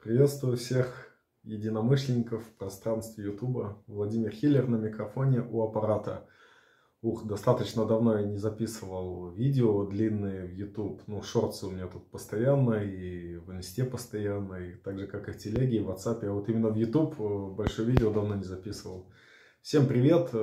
Приветствую всех единомышленников в пространстве Ютуба. Владимир Хиллер на микрофоне у аппарата. Достаточно давно я не записывал видео длинные в YouTube. Шортсы у меня тут постоянно, и в Инсте постоянно, и так же, как и в Телеге, и в WhatsApp. А вот именно в YouTube большое видео давно не записывал. Всем привет!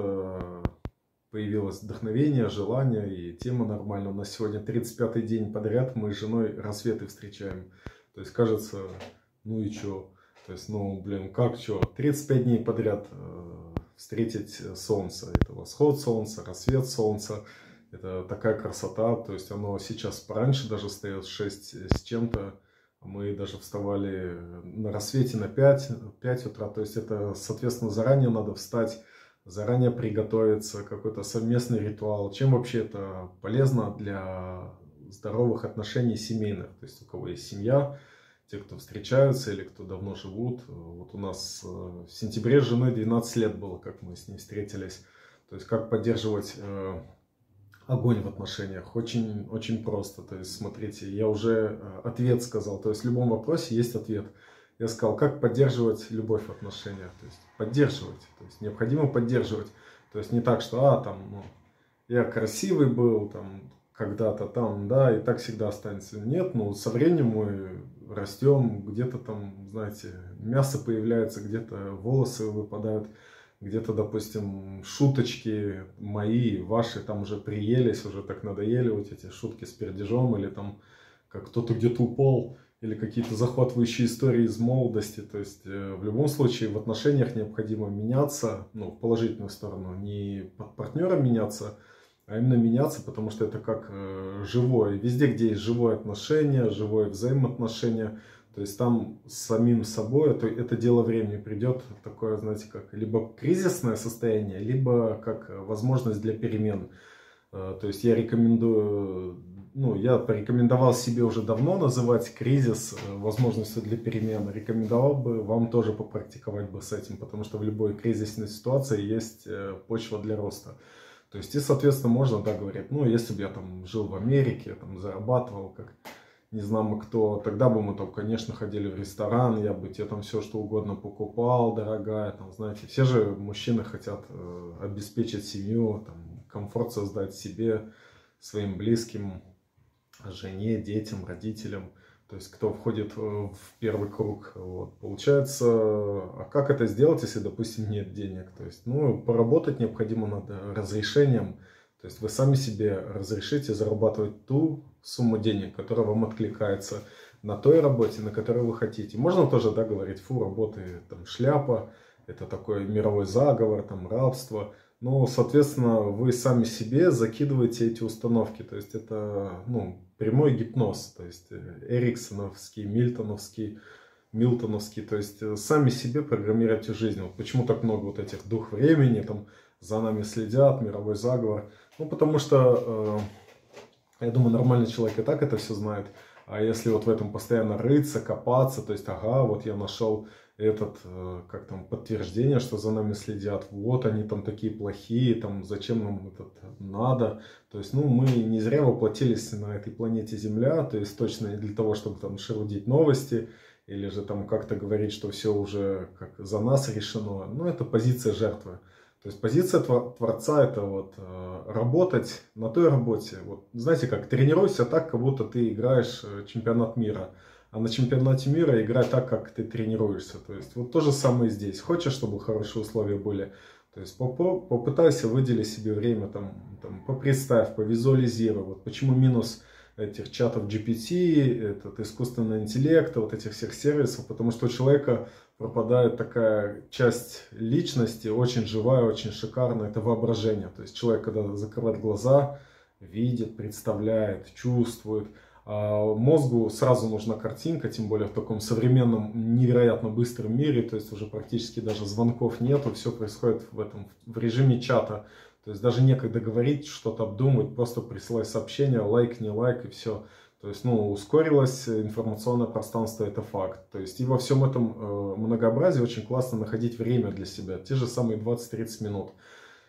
Появилось вдохновение, желание, и тема нормальная. У нас сегодня 35-й день подряд мы с женой рассветы встречаем. То есть, кажется, ну и чё? То есть, как чё? 35 дней подряд встретить солнце. Это восход солнца, рассвет солнца. Это такая красота. То есть, оно сейчас пораньше даже встает, 6 с чем-то. Мы даже вставали на рассвете на 5 утра. То есть, это, соответственно, заранее надо встать, заранее приготовиться, какой-то совместный ритуал. Чем вообще это полезно для здоровых отношений семейных? То есть, у кого есть семья, те, кто встречаются или кто давно живут. Вот у нас в сентябре с женой 12 лет было, как мы с ней встретились. То есть, как поддерживать огонь в отношениях? Очень, очень просто. То есть, смотрите, я уже ответ сказал. То есть, в любом вопросе есть ответ. Я сказал, как поддерживать любовь в отношениях. То есть, поддерживать. То есть, необходимо поддерживать. То есть, не так, что, я красивый был, когда-то да, и так всегда останется. Нет, со временем мы растем, где-то знаете, мясо появляется, где-то волосы выпадают, где-то, допустим, шуточки мои, ваши уже приелись, уже так надоели вот эти шутки с пердежом, или как кто-то где-то упал, или какие-то захватывающие истории из молодости. То есть, в любом случае, в отношениях необходимо меняться, в положительную сторону, не под партнера меняться, а именно меняться, потому что это как живое. Везде, где есть живое отношение, живое взаимоотношение, то есть там с самим собой, это дело времени. Придет такое, знаете, как либо кризисное состояние, либо как возможность для перемен. То есть я рекомендую, я порекомендовал себе уже давно называть кризис возможностью для перемен. Рекомендовал бы вам тоже попрактиковать бы с этим, потому что в любой кризисной ситуации есть почва для роста. То есть, и, соответственно, можно, говорить, если бы я жил в Америке, зарабатывал, как не знамо кто, тогда бы мы конечно, ходили в ресторан, я бы тебе все что угодно покупал, дорогая, знаете, все же мужчины хотят обеспечить семью, комфорт создать себе, своим близким, жене, детям, родителям. То есть, кто входит в первый круг. Вот. Получается, а как это сделать, если, допустим, нет денег? То есть, поработать необходимо над разрешением. То есть, вы сами себе разрешите зарабатывать ту сумму денег, которая вам откликается на той работе, на которой вы хотите. Можно тоже, говорить, работы, шляпа, это такой мировой заговор, рабство. Но, соответственно, вы сами себе закидываете эти установки. То есть, это, прямой гипноз. То есть, эриксоновский, милтоновский. То есть, сами себе программируете жизнь. Вот почему так много вот этих дух времени, за нами следят, мировой заговор. Потому что, я думаю, нормальный человек и так это все знает. А если вот в этом постоянно рыться, копаться, то есть, вот я нашел подтверждение, что за нами следят, вот они такие плохие, зачем нам это надо. То есть, мы не зря воплотились на этой планете Земля, то есть, точно не для того, чтобы шерудить новости, или же как-то говорить, что все уже как за нас решено. Это позиция жертвы. То есть, позиция Творца — это работать на той работе. Знаете, как тренируйся так, как будто ты играешь чемпионат мира. А на чемпионате мира играй так, как ты тренируешься. То есть, то же самое здесь. Хочешь, чтобы хорошие условия были? То есть, попытайся выделить себе время, попредставь, повизуализируй. Почему минус этих чатов GPT, этот искусственный интеллект, этих всех сервисов? Потому что у человека пропадает такая часть личности, очень живая, очень шикарная, это воображение. То есть, человек, когда закрывает глаза, видит, представляет, чувствует. А мозгу сразу нужна картинка, тем более в таком современном, невероятно быстром мире, то есть уже практически даже звонков нету, все происходит в режиме чата. То есть даже некогда говорить, что-то обдумывать, просто присылай сообщение, лайк, не лайк и все. То есть, ускорилось информационное пространство, это факт. То есть, и во всем этом многообразии очень классно находить время для себя, те же самые 20-30 минут.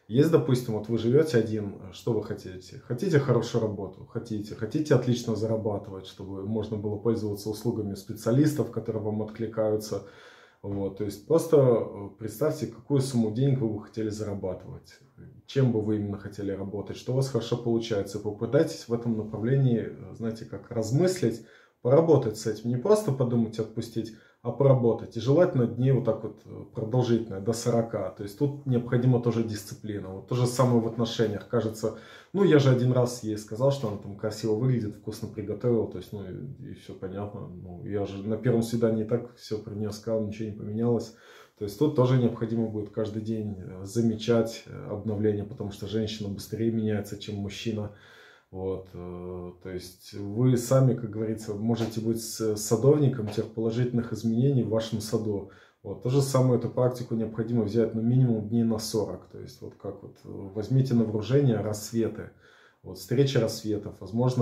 Есть, допустим, вот вы живете один, что вы хотите? Хотите хорошую работу? Хотите отлично зарабатывать, чтобы можно было пользоваться услугами специалистов, которые вам откликаются. Вот, то есть просто представьте, какую сумму денег вы бы хотели зарабатывать, чем бы вы именно хотели работать, что у вас хорошо получается. Попытайтесь в этом направлении, знаете, как размыслить, поработать с этим. Не просто подумать и отпустить, а поработать. И желательно дней вот так вот продолжительно, до 40. То есть тут необходима тоже дисциплина. Вот то же самое в отношениях. Кажется, ну я же один раз ей сказал, что она там красиво выглядит, вкусно приготовила. То есть, ну и все понятно. Ну, я же на первом свидании и так все про нее сказал, ничего не поменялось. То есть тут тоже необходимо будет каждый день замечать обновления, потому что женщина быстрее меняется, чем мужчина. Вот, то есть вы сами, как говорится, можете быть садовником тех положительных изменений в вашем саду. Вот, то же самое, эту практику необходимо взять ну, минимум дней на 40. То есть вот как вот возьмите на вооружение рассветы. Вот, встречи рассветов. Возможно,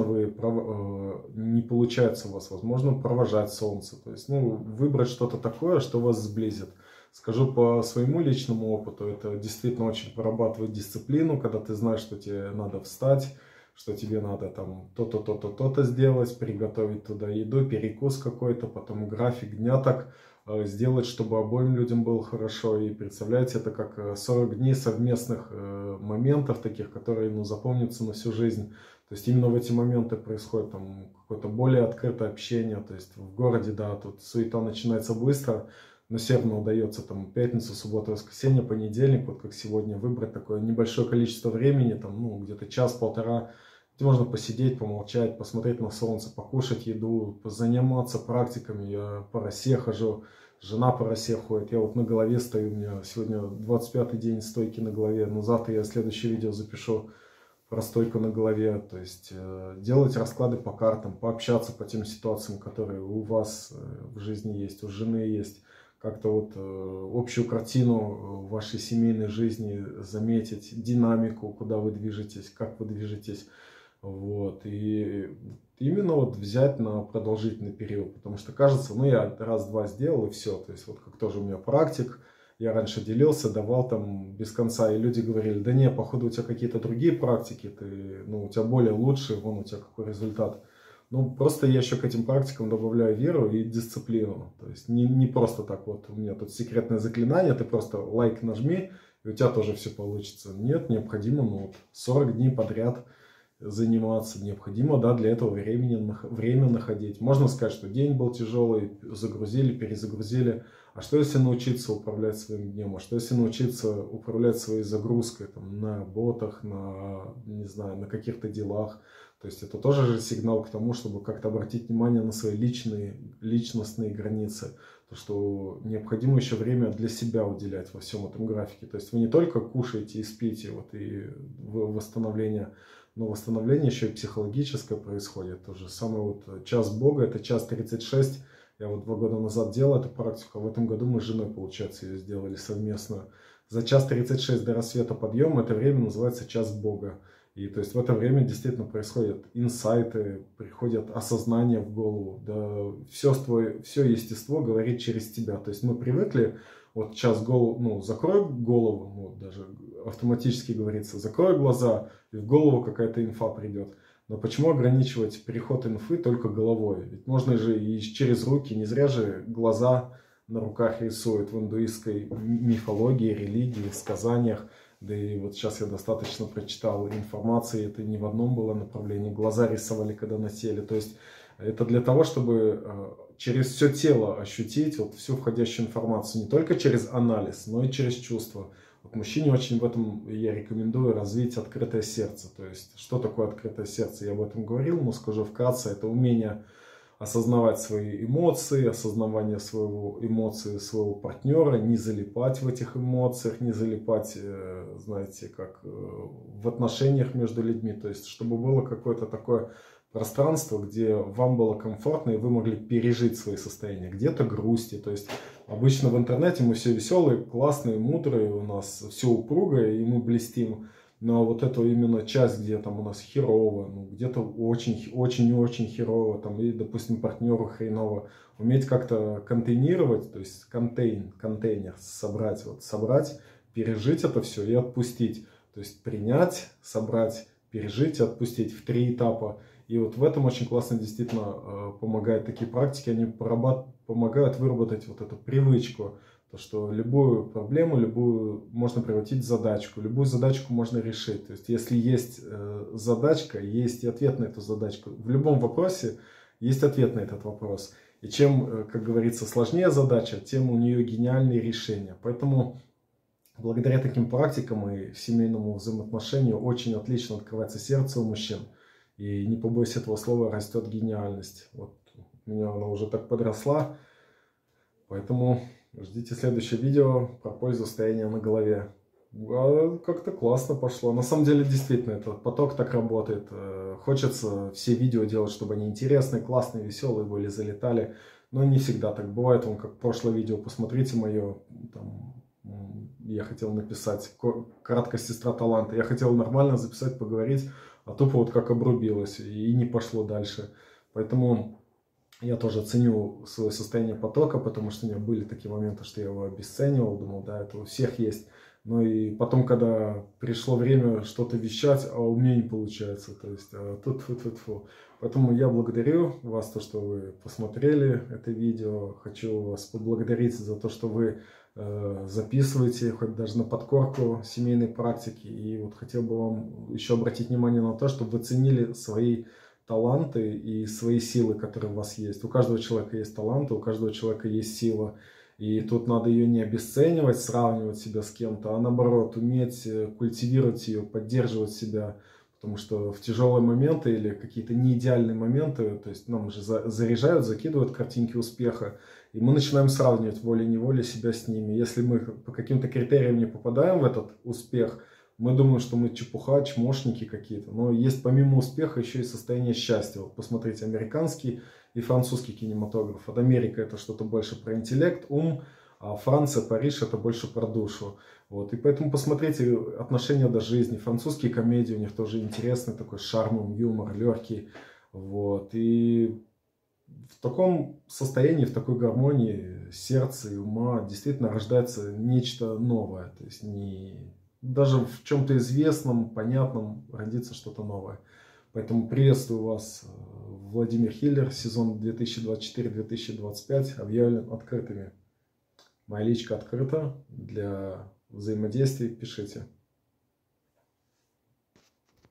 не получается у вас, возможно, провожать солнце. То есть, ну, выбрать что-то такое, что вас сблизит. Скажу по своему личному опыту, это действительно очень прорабатывает дисциплину, когда ты знаешь, что тебе надо встать, что тебе надо там то-то, то-то, то-то сделать, приготовить туда еду, перекус какой-то, потом график дня так сделать, чтобы обоим людям было хорошо. И представляете, это как 40 дней совместных моментов таких, которые ну, запомнятся на всю жизнь. То есть именно в эти моменты происходит там какое-то более открытое общение. То есть в городе, да, тут суета начинается быстро, но все равно удается там пятницу, субботу, воскресенье, понедельник, вот как сегодня, выбрать такое небольшое количество времени, там, ну, где-то час-полтора, где можно посидеть, помолчать, посмотреть на солнце, покушать еду, заниматься практиками. Я по росе хожу, жена по росе ходит, я вот на голове стою, у меня сегодня 25-й день стойки на голове, но завтра я следующее видео запишу про стойку на голове, то есть делать расклады по картам, пообщаться по тем ситуациям, которые у вас в жизни есть, у жены есть, как-то вот общую картину вашей семейной жизни заметить, динамику, куда вы движетесь, как вы движетесь. Вот. И именно вот взять на продолжительный период, потому что кажется, ну я раз-два сделал и все. То есть вот как тоже у меня практик, я раньше делился, давал там без конца, и люди говорили, да не, походу у тебя какие-то другие практики, ты, ну у тебя более лучшие, вон у тебя какой результат. Ну, просто я еще к этим практикам добавляю веру и дисциплину. То есть не просто так вот, у меня тут секретное заклинание, ты просто лайк нажми, и у тебя тоже все получится. Нет, необходимо ну, вот 40 дней подряд заниматься. Необходимо, да, для этого время находить. Можно сказать, что день был тяжелый, загрузили, перезагрузили. А что если научиться управлять своим днем? А что если научиться управлять своей загрузкой там, на работах, на, не знаю, на каких-то делах? То есть это тоже же сигнал к тому, чтобы как-то обратить внимание на свои личностные границы. То, что необходимо еще время для себя уделять во всем этом графике. То есть вы не только кушаете и спите, вот, и восстановление, но восстановление еще и психологическое происходит. То же самое вот час Бога, это час 36. Я вот 2 года назад делал эту практику, а в этом году мы с женой, получается, ее сделали совместно. За час 36 до рассвета подъема это время называется час Бога. И то есть в это время действительно происходят инсайты, приходят осознания в голову. Да, все естество говорит через тебя. То есть мы привыкли, вот час голову, ну, закрой голову, ну, даже автоматически говорится, закрой глаза, и в голову какая-то инфа придет. Но почему ограничивать переход инфы только головой? Ведь можно же и через руки, не зря же глаза на руках рисуют в индуистской мифологии, религии, сказаниях. Да и вот сейчас я достаточно прочитал информации, это не в одном было направлении. Глаза рисовали, когда на теле. То есть это для того, чтобы через все тело ощутить вот всю входящую информацию. Не только через анализ, но и через чувства. Вот мужчине очень в этом я рекомендую развить открытое сердце. То есть что такое открытое сердце? Я об этом говорил, но скажу вкратце. Это умение осознавать свои эмоции, осознавание эмоций своего партнера, не залипать в этих эмоциях, не залипать, знаете, как в отношениях между людьми. То есть, чтобы было какое-то такое пространство, где вам было комфортно и вы могли пережить свои состояния. Где-то грусти. То есть, обычно в интернете мы все веселые, классные, мудрые, у нас все упругое и мы блестим. Но вот эту именно часть, где там у нас херово, ну, где-то очень-очень херово, там, и, допустим, партнеру хреново, уметь как-то контейнировать, то есть контейнер собрать, пережить это все и отпустить. То есть принять, собрать, пережить и отпустить в 3 этапа. И вот в этом очень классно действительно помогают такие практики. Они помогают выработать вот эту привычку. То, что любую проблему, любую можно превратить в задачку. Любую задачку можно решить. То есть если есть задачка, есть и ответ на эту задачку. В любом вопросе есть ответ на этот вопрос. И чем, как говорится, сложнее задача, тем у нее гениальные решения. Поэтому благодаря таким практикам и семейному взаимоотношению очень отлично открывается сердце у мужчин. И не побойся этого слова, растет гениальность. Вот у меня она уже так подросла. Поэтому ждите следующее видео про пользу стояния на голове. Как-то классно пошло. На самом деле, действительно, этот поток так работает. Хочется все видео делать, чтобы они интересные, классные, веселые были, залетали. Но не всегда так бывает. Вон, как прошлое видео, посмотрите мое. Там, я хотел написать «Краткая сестра таланта». Я хотел нормально записать, поговорить, а тупо вот как обрубилось и не пошло дальше. Поэтому я тоже ценю свое состояние потока, потому что у меня были такие моменты, что я его обесценивал, думал, да, это у всех есть. Но и потом, когда пришло время что-то вещать, а у меня не получается. То есть тут. Поэтому я благодарю вас, то, что вы посмотрели это видео. Хочу вас поблагодарить за то, что вы записываете, хоть даже на подкорку семейной практики. И вот хотел бы вам еще обратить внимание на то, чтобы вы ценили свои таланты и свои силы, которые у вас есть. У каждого человека есть таланты, у каждого человека есть сила. И тут надо ее не обесценивать, сравнивать себя с кем-то, а наоборот, уметь культивировать ее, поддерживать себя. Потому что в тяжелые моменты или какие-то неидеальные моменты, то есть нам же заряжают, закидывают картинки успеха, и мы начинаем сравнивать волей-неволей себя с ними. Если мы по каким-то критериям не попадаем в этот успех, мы думаем, что мы чепуха, чмошники какие-то. Но есть помимо успеха еще и состояние счастья. Вот посмотрите, американский и французский кинематограф. От Америка это что-то больше про интеллект, ум, а Франция, Париж это больше про душу. Вот. И поэтому посмотрите отношения до жизни. Французские комедии у них тоже интересны, такой шармом, юмор, легкий. Вот. И в таком состоянии, в такой гармонии сердца и ума действительно рождается нечто новое. То есть даже в чем-то известном, понятном родится что-то новое. Поэтому приветствую вас, Владимир Хиллер, сезон 2024-2025 объявлен открытыми. Моя личка открыта для взаимодействия, пишите.